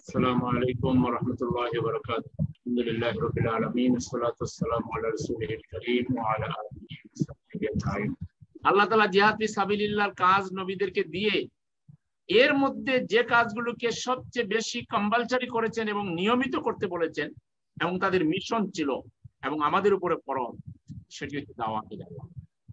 السلام عليكم ورحمة الله وبركاته. الحمد لله رب العالمين والصلاة والسلام على رسوله الكريم وعلى آله وصحبه أجمعين. আল্লাহ তাআলা জিহাদ ফি সাবিলিল্লাহর কাজ নবীদেরকে দিয়ে এর মধ্যে যে কাজগুলোকে সবচেয়ে বেশি কম্পালসারি করেছেন এবং নিয়মিত করতে বলেছেন এবং তাদের মিশন ছিল এবং আমাদের উপরে ফরজ, সেটি হচ্ছে দাওয়াতে যাওয়া।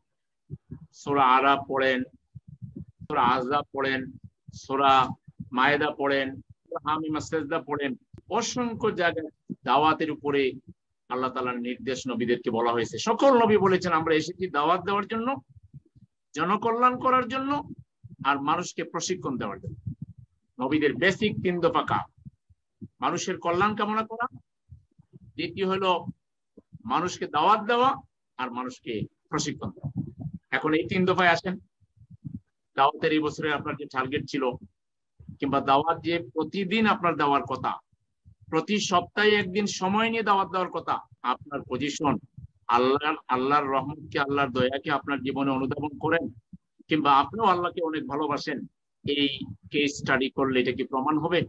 সূরা আরাফ পড়েন, সূরা আহজাব পড়েন, সূরা মায়েদা পড়েন, হামিম সাজদা পড়েন, অসংখ্য জায়গায় দাওয়াতের উপরে আল্লাহ তাআলার নির্দেশ নবীদেরকে বলা হয়েছে। সকল নবী বলেছেন আমরা এসেছি দাওয়াত দেওয়ার জন্য, জনকল্যাণ করার জন্য আর মানুষকে প্রশিক্ষণ দেওয়ার জন্য। নবীদের বেসিক 3 দফা কাজ: মানুষের কল্যাণ কামনা করা, দ্বিতীয় হলো মানুষকে দাওয়াত দেওয়া, আর মানুষকে প্রশিক্ষণ দেওয়া। এখন এই 3 দফায় আসেন। দাওয়াতের এই বছরে আপনার যে টার্গেট ছিল, কিংবা দাওয়াত যে প্রতিদিন আপনার দেওয়ার কথা, প্রতি সপ্তাহে একদিন সময় নিয়ে দাওয়াত দেওয়ার কথা, আপনার পজিশন আল্লাহর রহমতকে, আল্লাহর দয়াকে আপনার জীবনে অনুধাবন করেন, কিংবা আপনিও আল্লাহকে অনেক ভালোবাসেন, এই কেস স্টাডি করলে এটা কি প্রমাণ হবে?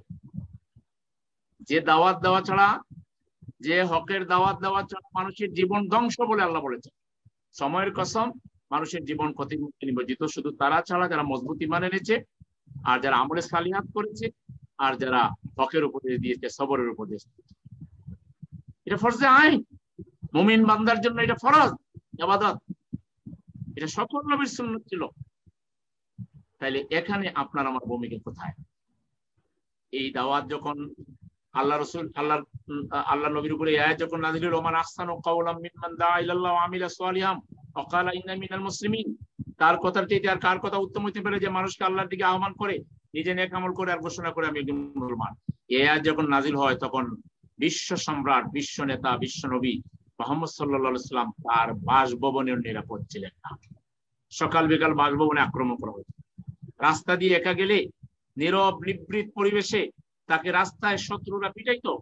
যে দাওয়াত দেওয়া ছাড়া, যে হকের দাওয়াত দেওয়া ছাড়া মানুষের জীবন ধ্বংস বলে আল্লাহ বলেছেন। সময়ের কসম, মানুষের জীবন ক্ষতির মুখে নিমজ্জিত শুধু তারা ছাড়া যারা মজবুত ঈমান এনেছে, আর যারা আমলে সালিহাত করেছে, আর যারা হকের উপদেশ দিয়েছে, সবরের উপদেশ দিয়েছে। এটা ফরজে আইন, মুমিন বান্দার জন্য এটা ফরজ ইবাদত। এটা সকল নবীর সুন্নাত ছিল। তাইলে এখানে আপনার আমার ভূমিকা কোথায়? এই দাওয়াত যখন আল্লাহ রাসূল আল্লাহ নবীর উপরে আয়াত যখন নাযিল হলো, মান আহসানু কাওলাম মিম্মান দাআ ইলাল্লাহি ওয়া আমিলা সালিহান ওয়া ক্বালা ইন্না মিনাল মুসলিমিন। তার কথার চেয়ে আর কার কথা উত্তম হতে পারে যে মানুষকে আল্লাহর দিকে আহ্বান করে, নিজে নেক আমল করে আর ঘোষণা করে আমি একজন মুসলমান। এই আয়াত যখন নাযিল হয় তখন বিশ্ব সম্রাট, বিশ্ব নেতা, বিশ্ব নবী মুহাম্মদ সাল্লাল্লাহু আলাইহি সাল্লাম তার বাসভবনে নিরাপদ ছিলেন না। সকাল বিকাল বাসভবনে আক্রমণ করা হয়েছে। রাস্তা দিয়ে একা গেলে নীরব নিভৃত পরিবেশে তাকে রাস্তায় শত্রুরা পিটাইতো।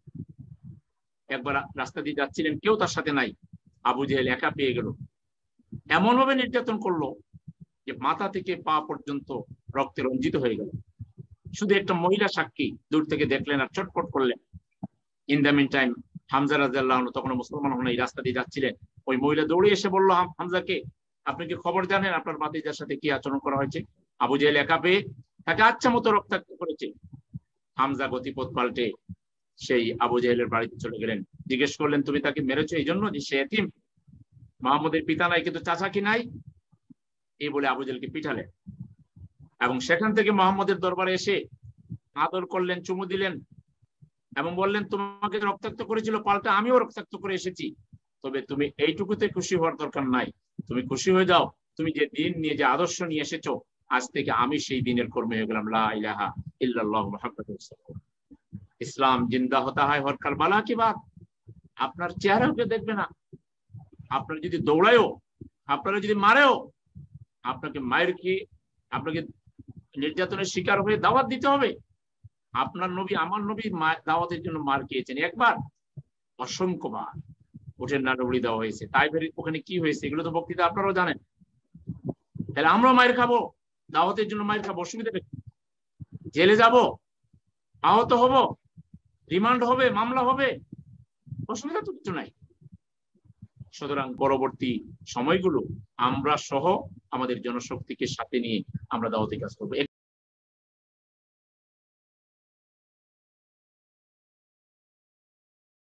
একবার রাস্তা দিয়ে যাচ্ছিলেন, কেউ তার সাথে নাই, আবু জেহেল একা পেয়ে গেল। এমন ভাবে নির্যাতন করলো যে মাথা থেকে পা পর্যন্ত রক্তে রঞ্জিত হয়ে গেল। শুধু একটা মহিলা সাক্ষী দূর থেকে দেখলেন আর চটপট করলেন। In the meantime Hamza রাদিয়াল্লাহু আনহু তখন মুসলমান হন, এই রাস্তা দিয়ে যাচ্ছিলেন। ওই মহিলা দৌড়ে এসে বলল হামজাকে, আপনি কি খবর জানেন আপনার ভাতিজার সাথে কি আচরণ করা হয়েছে? আবু জেহেল একা পেয়ে তাকে আচ্ছা মতো রক্তাক্ত করেছে। হামজা গতিপথ পাল্টে সেই আবু জেহেলের বাড়িতে চলে গেলেন। জিজ্ঞেস করলেন, তুমি তাকে মেরেছো এই জন্য যে সে এতিম? মুহাম্মদের পিতা নাই কিন্তু চাচা কি নাই? এই বলে আবু জেহেলকে পিটালেন এবং সেখান থেকে মুহাম্মদের দরবারে এসে আদর করলেন, চুমু দিলেন এবং বললেন, তোমাকে রক্তাক্ত করেছিল, পাল্টা আমিও রক্তাক্ত করে এসেছি, তবে তুমি এইটুকুতে খুশি হওয়ার দরকার নাই। তুমি খুশি হয়ে যাও, তুমি যে দিন নিয়ে, যে আদর্শ নিয়ে এসেছো, আজ থেকে আমি সেই দিনের কর্মী হয়ে গেলাম। লা ইলাহা ইল্লাল্লাহ মুহাম্মাদুর রাসূলুল্লাহ। ইসলাম জিন্দা হতা হয় হর কারবালা কি বাত। আপনার চেহারাও কেউ দেখবে না। আপনার যদি দৌড়ায়ও, আপনারা যদি মারেও, আপনাকে মায়ের খেয়ে, আপনাকে নির্যাতনের শিকার হয়ে দাওয়াত দিতে হবে। আপনার নবী, আমার নবী দাওয়াতের জন্য মার খেয়েছেন একবার, অসংখ্যবার ওঠের নাড়ুড়ি দেওয়া হয়েছে। তাই ওখানে কি হয়েছে এগুলো তো বক্তৃতা আপনারাও জানেন। তাহলে আমরাও মায়ের খাবো, দাওয়াতের জন্য মায়ের খাবো, অসুবিধা নেই। জেলে যাব, আহত হব, রিমান্ড হবে, মামলা হবে, অসুবিধা তো কিছু নাই। সুতরাং পরবর্তী সময়গুলো আমরা সহ আমাদের জনশক্তিকে সাথে নিয়ে আমরা দাওয়াতি কাজ করবো।